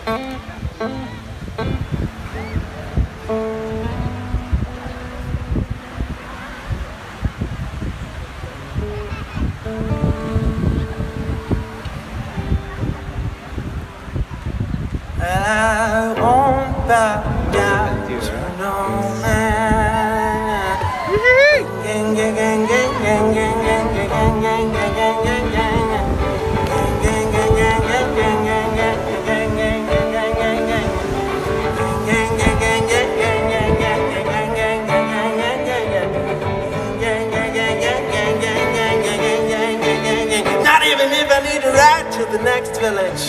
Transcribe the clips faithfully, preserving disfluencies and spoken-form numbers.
I won't bow down to no man. Gang, gang, gang, gang, gang, gang, gang, gang, gang, gang, gang, gang, gang. Gang, gang, gang, gang, gang, gang, gang, gang, gang, gang, gang, gang, gang. Gang, gang, gang, gang, gang, gang, gang, gang, gang, gang, gang, gang, gang, gang. Gang, gang, gang, gang, gang, gang, gang, gang, gang, gang, gang, gang. Not even if I need to ride to the next village.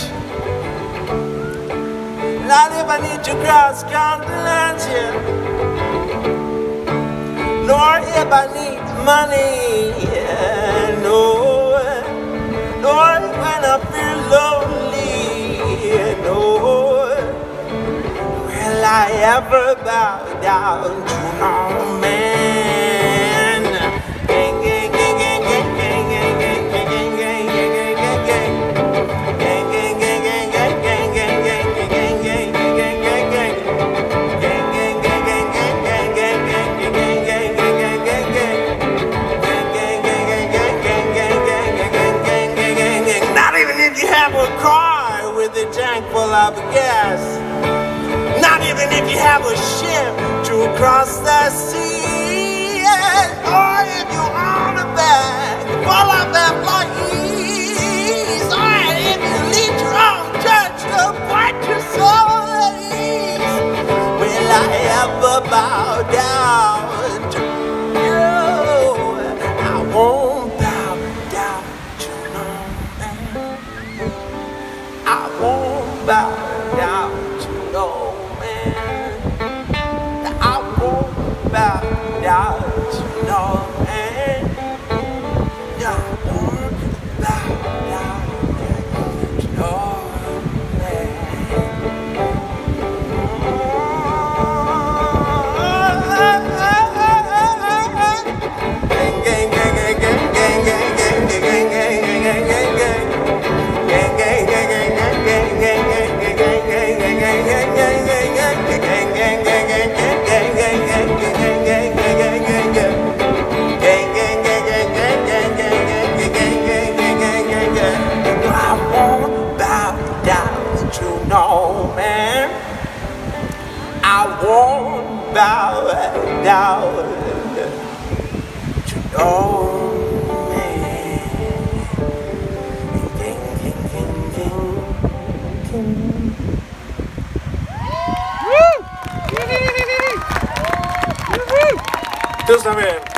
Not if I need to cross continents, yeah. Nor if I need money, yeah. No, nor when I feel lonely, yeah. No, will I ever bow down to no man. Gang, gang, gang, gang, gang, gang, gang, gang, gang, gang, gang, gang, gang. Gang, gang, gang, gang, gang, gang, gang, gang, gang, gang, gang, gang, gang. Gang, gang, gang, gang, gang, gang, gang, gang, gang, gang, gang, gang, gang, gang. Gang, gang, gang, gang, gang, gang, gang, gang, gang, gang, gang, gang. Not even if you have a car with a tank full of gas. Not even if you have a ship to cross the sea. Or if you own a bag full of employees. Or if you lead your own church to point your soul at ease. Will I ever bow down to you? I won't bow down to no man. I won't bow down to no man. I won't bow down to no man. I won't bow down to no man. Gang, gang, gang, gang, gang, gang, gang, gang, gang, gang, gang, gang, gang. Gang, gang, gang, gang, gang, gang, gang, gang, gang, gang, gang, gang, gang, gang, gang. Gang, gang, gang, gang, gang, gang, gang, gang, gang, gang, gang, gang, gang, gang. Gang, gang, gang, gang, gang, gang, gang, gang, gang, gang, gang, gang, gang. I won't bow down to no man. I won't bow down to no man. Gang, gang, gang, gang, gang. Woo! Woo! Tusen takk.